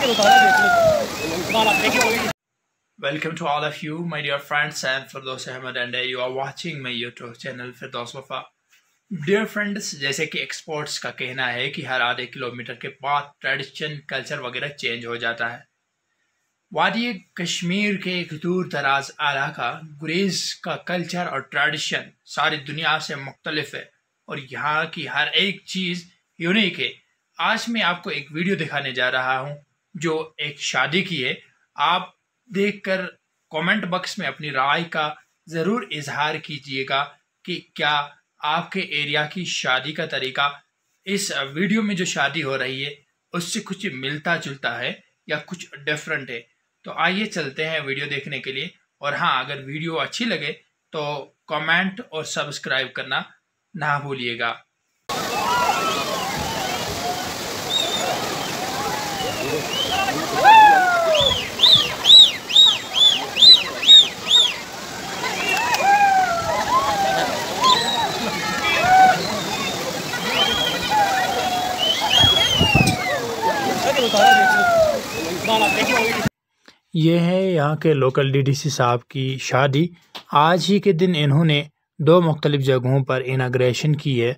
Welcome to all of you, my dear friends. I am Firdaus Ahmed and you are watching my YouTube channel Firdaus Wafa. Dear friends, जैसे कि experts का कहना है कि हर आधे kilometre के बाद ट्रेडिशन, कल्चर वगैरह चेंज हो जाता है। वादी कश्मीर के एक दूर दराज इलाका गुरेज का कल्चर और ट्रेडिशन सारी दुनिया से मुख्तलिफ है और यहाँ की हर एक चीज़ यूनिक है। आज मैं आपको एक वीडियो दिखाने जा रहा हूँ जो एक शादी की है। आप देखकर कमेंट बॉक्स में अपनी राय का ज़रूर इजहार कीजिएगा कि क्या आपके एरिया की शादी का तरीका इस वीडियो में जो शादी हो रही है उससे कुछ मिलता जुलता है या कुछ डिफरेंट है। तो आइए चलते हैं वीडियो देखने के लिए। और हाँ, अगर वीडियो अच्छी लगे तो कमेंट और सब्सक्राइब करना ना भूलिएगा। ये है यहाँ के लोकल डीडीसी साहब की शादी। आज ही के दिन इन्होंने 2 मुख्तलिफ जगहों पर इनाग्रेशन की है।